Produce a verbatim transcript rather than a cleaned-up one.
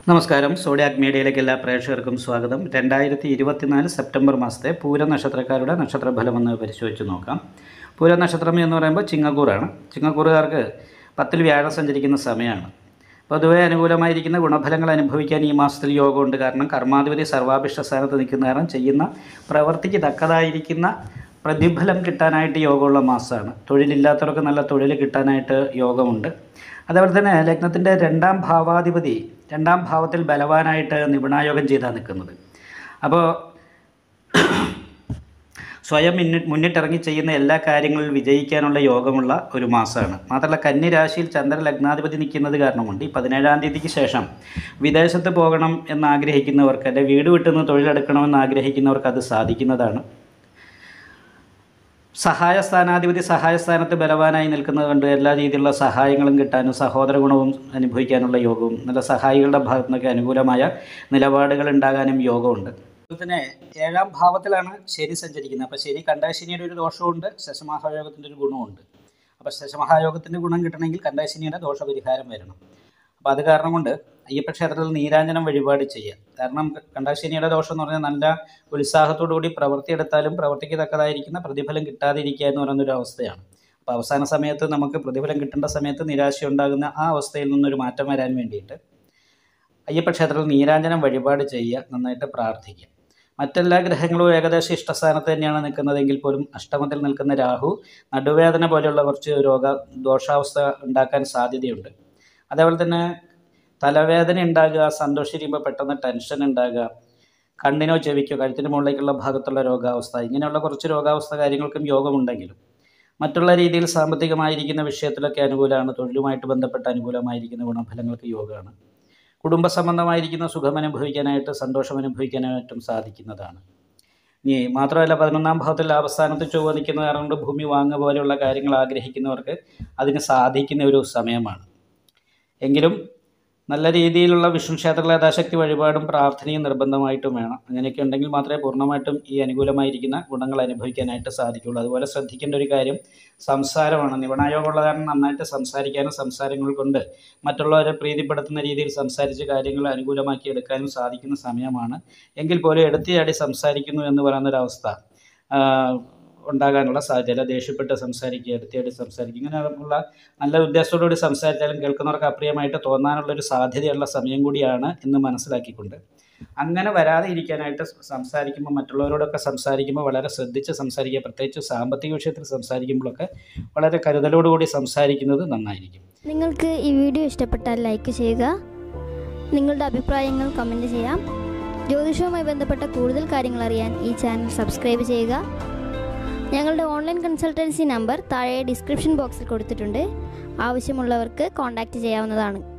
നമസ്കാരം. സോഡിയാക് മീഡിയയിലേക്ക് എല്ലാ പ്രേക്ഷകർക്കും സ്വാഗതം. രണ്ടായിരത്തി ഇരുപത്തിനാല് സെപ്റ്റംബർ മാസത്തെ പൂര നക്ഷത്രക്കാരുടെ നക്ഷത്രഫലമെന്ന് പരിശോധിച്ച് നോക്കാം. പൂര നക്ഷത്രം എന്ന് പറയുമ്പോൾ ചിങ്ങക്കൂറാണ്. ചിങ്ങക്കൂറുകാർക്ക് പത്തിൽ വ്യാഴം സഞ്ചരിക്കുന്ന സമയമാണ്. പൊതുവെ അനുകൂലമായിരിക്കുന്ന ഗുണഫലങ്ങൾ അനുഭവിക്കാൻ ഈ മാസത്തിൽ യോഗമുണ്ട്. കാരണം കർമാധിപതി സർവാഭിഷ്ട സ്ഥാനത്ത് നിൽക്കുന്ന കാരണം ചെയ്യുന്ന പ്രവൃത്തിക്ക് തക്കതായിരിക്കുന്ന പ്രതിഫലം കിട്ടാനായിട്ട് യോഗമുള്ള മാസമാണ്. തൊഴിലില്ലാത്തവർക്ക് നല്ല തൊഴിൽ കിട്ടാനായിട്ട് യോഗമുണ്ട്. അതേപോലെ തന്നെ ലഗ്നത്തിൻ്റെ രണ്ടാം ഭാവാധിപതി രണ്ടാം ഭാവത്തിൽ ബലവാനായിട്ട് നിപുണായോഗം ചെയ്താണ് നിൽക്കുന്നത്. അപ്പോൾ സ്വയം മുന്നിൽ മുന്നിട്ടിറങ്ങി ചെയ്യുന്ന എല്ലാ കാര്യങ്ങളിലും വിജയിക്കാനുള്ള യോഗമുള്ള ഒരു മാസമാണ്. മാത്രമല്ല കന്നി രാശിയിൽ ചന്ദ്ര ലഗ്നാധിപതി നിൽക്കുന്നത് കാരണം കൊണ്ട് ഈ പതിനേഴാം തീയതിക്ക് ശേഷം വിദേശത്ത് പോകണം എന്നാഗ്രഹിക്കുന്നവർക്ക്, അല്ലെങ്കിൽ വീട് വിട്ടുനിന്ന് തൊഴിലെടുക്കണമെന്ന് ആഗ്രഹിക്കുന്നവർക്ക് അത് സാധിക്കുന്നതാണ്. സഹായ സ്ഥാനാധിപതി സഹായസ്ഥാനത്ത് ബലവാനായി നിൽക്കുന്നത് കൊണ്ട് എല്ലാ രീതിയിലുള്ള സഹായങ്ങളും കിട്ടാനും സഹോദര ഗുണവും അനുഭവിക്കാനുള്ള യോഗവും നല്ല സഹായികളുടെ ഭാഗത്തു നിന്നൊക്കെ അനുകൂലമായ നിലപാടുകൾ ഉണ്ടാകാനും യോഗമുണ്ട്. അതുപോലെ തന്നെ ഏഴാം ഭാവത്തിലാണ് ശനി സഞ്ചരിക്കുന്നത്. അപ്പോൾ ശനി കണ്ടകശനിയുടെ ഒരു ദോഷമുണ്ട്, ശശമഹായോഗത്തിൻ്റെ ഒരു ഗുണമുണ്ട്. അപ്പോൾ ശശമഹായോഗത്തിൻ്റെ ഗുണം കിട്ടണമെങ്കിൽ കണ്ടകശനിയുടെ ദോഷപരിഹാരം വരണം. അപ്പോൾ അത് കാരണം കൊണ്ട് അയ്യപ്പ ക്ഷേത്രത്തിൽ നീരാഞ്ജനം വഴിപാട് ചെയ്യുക. കാരണം കണ്ടകശനിയുടെ ദോഷം എന്ന് പറഞ്ഞാൽ നല്ല ഉത്സാഹത്തോടു കൂടി പ്രവൃത്തി എടുത്താലും പ്രവൃത്തിക്ക് തക്കതായിരിക്കുന്ന പ്രതിഫലം കിട്ടാതിരിക്കുക എന്ന് പറയുന്നൊരു അവസ്ഥയാണ്. അപ്പോൾ അവസാന സമയത്ത് നമുക്ക് പ്രതിഫലം കിട്ടേണ്ട സമയത്ത് നിരാശ ഉണ്ടാകുന്ന ആ അവസ്ഥയിൽ നിന്നൊരു മാറ്റം വരാൻ വേണ്ടിയിട്ട് അയ്യപ്പ ക്ഷേത്രത്തിൽ നീരാഞ്ജനം വഴിപാട് ചെയ്യുക, നന്നായിട്ട് പ്രാർത്ഥിക്കുക. മറ്റെല്ലാ ഗ്രഹങ്ങളും ഏകദേശം ഇഷ്ടസ്ഥാനത്ത് തന്നെയാണ് നിൽക്കുന്നതെങ്കിൽ പോലും അഷ്ടമത്തിൽ നിൽക്കുന്ന രാഹു നടുവേദന പോലെയുള്ള കുറച്ച് രോഗ ദോഷാവസ്ഥ ഉണ്ടാക്കാൻ സാധ്യതയുണ്ട്. അതേപോലെ തന്നെ തലവേദന ഉണ്ടാകുക, സന്തോഷിക്കുമ്പോൾ പെട്ടെന്ന് ടെൻഷൻ ഉണ്ടാകുക, കണ്ണിനോ ചെവിക്കോ കഴുത്തിന് മുകളിലേക്കുള്ള ഭാഗത്തുള്ള രോഗാവസ്ഥ, ഇങ്ങനെയുള്ള കുറച്ച് രോഗാവസ്ഥ കാര്യങ്ങൾക്കും യോഗമുണ്ടെങ്കിലും മറ്റുള്ള രീതിയിൽ സാമ്പത്തികമായിരിക്കുന്ന വിഷയത്തിലൊക്കെ അനുകൂലമാണ്. തൊഴിലുമായിട്ട് ബന്ധപ്പെട്ട അനുകൂലമായിരിക്കുന്ന ഗുണഫലങ്ങൾക്ക് യോഗമാണ്. കുടുംബ സംബന്ധമായിരിക്കുന്ന സുഖം അനുഭവിക്കാനായിട്ട് സന്തോഷം അനുഭവിക്കാനായിട്ടും സാധിക്കുന്നതാണ്. ഇനി മാത്രമല്ല പതിനൊന്നാം ഭാവത്തിൽ ലാഭസ്ഥാനത്ത് ചൊവ്വ നിൽക്കുന്ന കാരണം കൊണ്ട് ഭൂമി വാങ്ങുക പോലെയുള്ള കാര്യങ്ങൾ ആഗ്രഹിക്കുന്നവർക്ക് അതിന് സാധിക്കുന്ന ഒരു സമയമാണ്. എങ്കിലും നല്ല രീതിയിലുള്ള വിഷ്ണു ക്ഷേത്ര യഥാശക്തി വഴിപാടും പ്രാർത്ഥനയും നിർബന്ധമായിട്ടും വേണം. അങ്ങനെയൊക്കെ ഉണ്ടെങ്കിൽ മാത്രമേ പൂർണ്ണമായിട്ടും ഈ അനുകൂലമായിരിക്കുന്ന ഗുണങ്ങൾ അനുഭവിക്കാനായിട്ട് സാധിക്കുകയുള്ളൂ. അതുപോലെ ശ്രദ്ധിക്കേണ്ട ഒരു കാര്യം സംസാരമാണ്. നിപുണായോഗമുള്ള കാരണം നന്നായിട്ട് സംസാരിക്കാനും സംസാരങ്ങൾ കൊണ്ട് മറ്റുള്ളവരെ പ്രീതിപ്പെടുത്തുന്ന രീതിയിൽ സംസാരിച്ച് കാര്യങ്ങൾ അനുകൂലമാക്കി എടുക്കാനും സാധിക്കുന്ന സമയമാണ്. എങ്കിൽ പോലും എടുത്തിയാടി സംസാരിക്കുന്നു എന്ന് പറയുന്നൊരവസ്ഥ ഉണ്ടാകാനുള്ള സാധ്യത. ദേഷ്യപ്പെട്ട് സംസാരിക്കുക, എടുത്തിയായിട്ട് സംസാരിക്കുക, ഇങ്ങനെയുള്ള നല്ല ഉദ്ദേശത്തോടുകൂടി സംസാരിച്ചാലും കേൾക്കുന്നവർക്ക് അപ്രിയമായിട്ട് തോന്നാനുള്ളൊരു സാധ്യതയുള്ള സമയം കൂടിയാണ് എന്ന് മനസ്സിലാക്കിക്കൊണ്ട് അങ്ങനെ വരാതെ ഇരിക്കാനായിട്ട് സംസാരിക്കുമ്പോൾ മറ്റുള്ളവരോടൊക്കെ സംസാരിക്കുമ്പോൾ വളരെ ശ്രദ്ധിച്ച് സംസാരിക്കുക. പ്രത്യേകിച്ച് സാമ്പത്തിക വിഷയത്തിൽ സംസാരിക്കുമ്പോഴൊക്കെ വളരെ കരുതലോടുകൂടി സംസാരിക്കുന്നത് നന്നായിരിക്കും. നിങ്ങൾക്ക് ഈ വീഡിയോ ഇഷ്ടപ്പെട്ടാൽ ലൈക്ക് ചെയ്യുക, നിങ്ങളുടെ അഭിപ്രായങ്ങൾ കമൻറ്റ് ചെയ്യാം. ജ്യോതിഷവുമായി ബന്ധപ്പെട്ട കൂടുതൽ കാര്യങ്ങൾ അറിയാൻ ഈ ചാനൽ സബ്സ്ക്രൈബ് ചെയ്യുക. ഞങ്ങളുടെ ഓൺലൈൻ കൺസൾട്ടൻസി നമ്പർ താഴെ ഡിസ്ക്രിപ്ഷൻ ബോക്സിൽ കൊടുത്തിട്ടുണ്ട്. ആവശ്യമുള്ളവർക്ക് കോൺടാക്റ്റ് ചെയ്യാവുന്നതാണ്.